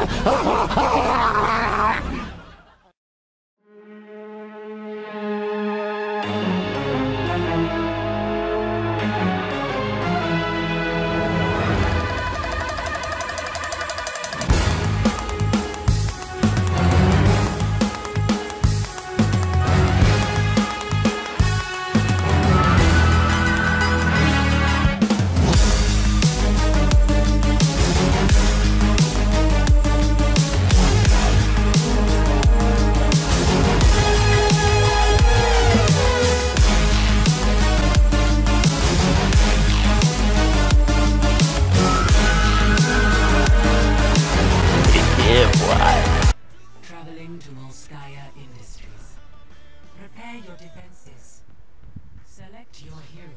Prepare your defenses. Select your hero.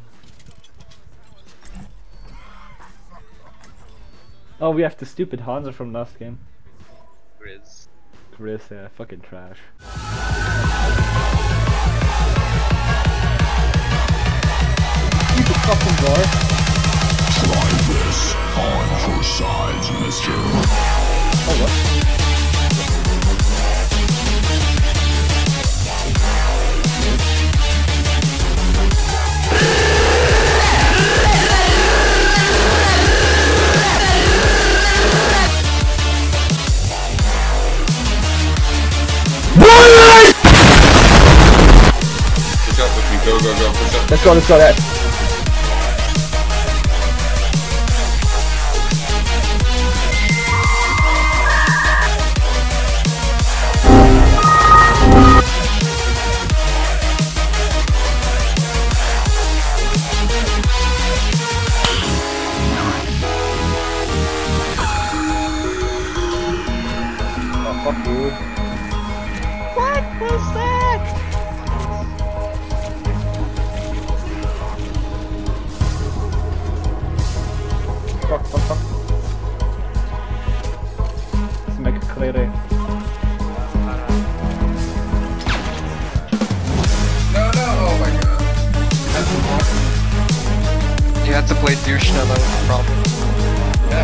Oh, we have the stupid Hanzo from last game. Grizz, yeah, fucking trash. You the fucking door. Try this on your sides, mister. Oh, what? Push up with me, go, push up. Let's go, that. Oh, fuck you. What was that? Fuck. Let's make it clear. No, oh my god. That's the problem. You had to play douche now, that was the problem. Yeah.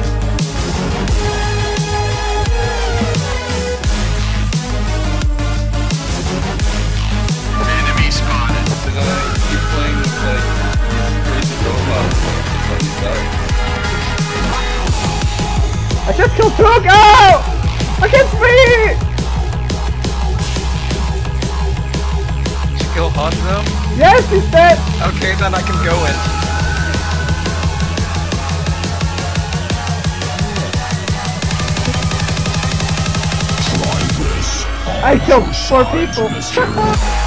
Enemy spotted. Because I keep playing with like these crazy robots like these guys. I just killed Roadhog! Oh! I can't speak! Did you kill Hanzo? Yes, he's dead! Okay, then I can go in. Try this on I killed your 4 sides, people! mister.